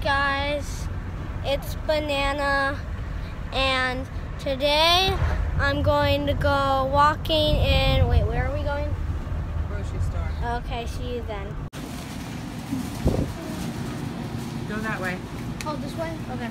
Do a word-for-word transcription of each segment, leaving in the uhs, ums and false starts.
guys, it's Banana, and today I'm going to go walking in, wait, where are we going? Grocery store. Okay, see you then. Go that way. Oh, this way? Okay.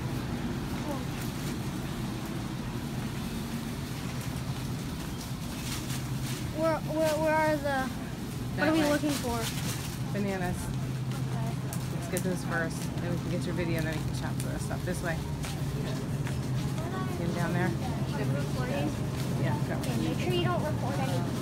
Where, where, where are the, That what are we way. looking for? Bananas. Okay. Let's get those first. Then we can get your video and then we can shop for the stuff. This way. Get down there. Should we recording? Yeah, go. Okay, make sure you don't record anything.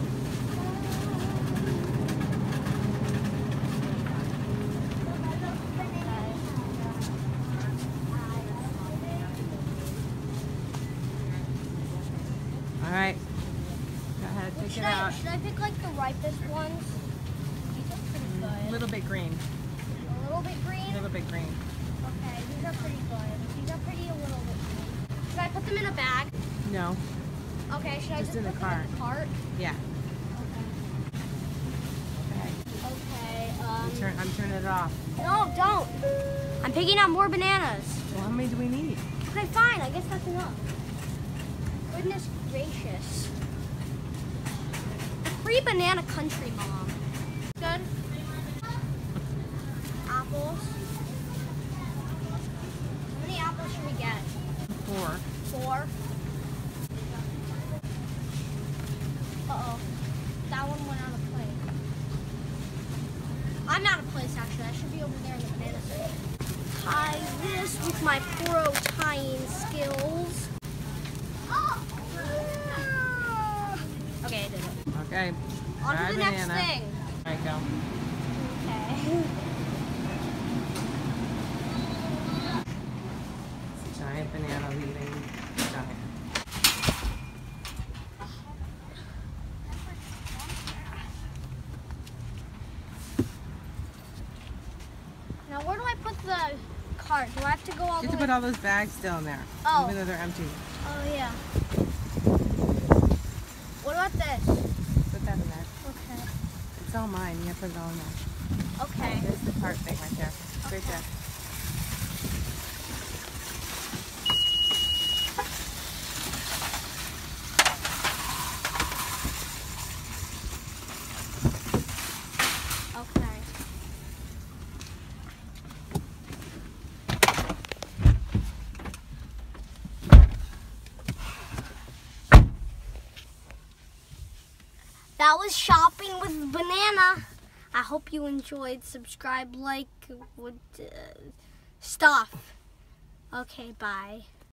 All right. Go ahead, pick Should it I, out. should I pick like the ripest ones? These are pretty A good. little bit green. A little bit green? A little bit green. Okay, these are pretty good. These are pretty a little bit green. Should I put them in a bag? No. Okay, should I Just just in the put them in the cart? Yeah. Okay. Okay. Okay, um... I'm, turn, I'm turning it off. No, don't! I'm picking out more bananas. Well, how many do we need? Okay, fine. I guess that's enough. Goodness gracious. Free banana country, Mom. Good. Apples. How many apples should we get? Four. Four. Uh-oh. That one went out of place. I'm out of place, actually. I should be over there in the banana section. Tie this with my pro tying skills. Okay, I did it. Okay. On Try to the banana. next thing. All right, go. Okay. It's a giant banana leaving. Giant. Now, where do I put the cart? Do I have to go all You the have to way? put all those bags still in there, Oh. even though they're empty. Oh, yeah. What about this? Put that in there. Okay. It's all mine. You have to put it all in there. Okay. There's the cart thing right there. It's right there. Okay. That was shopping with Banana. I hope you enjoyed. Subscribe, like, would uh, stuff. Okay, bye.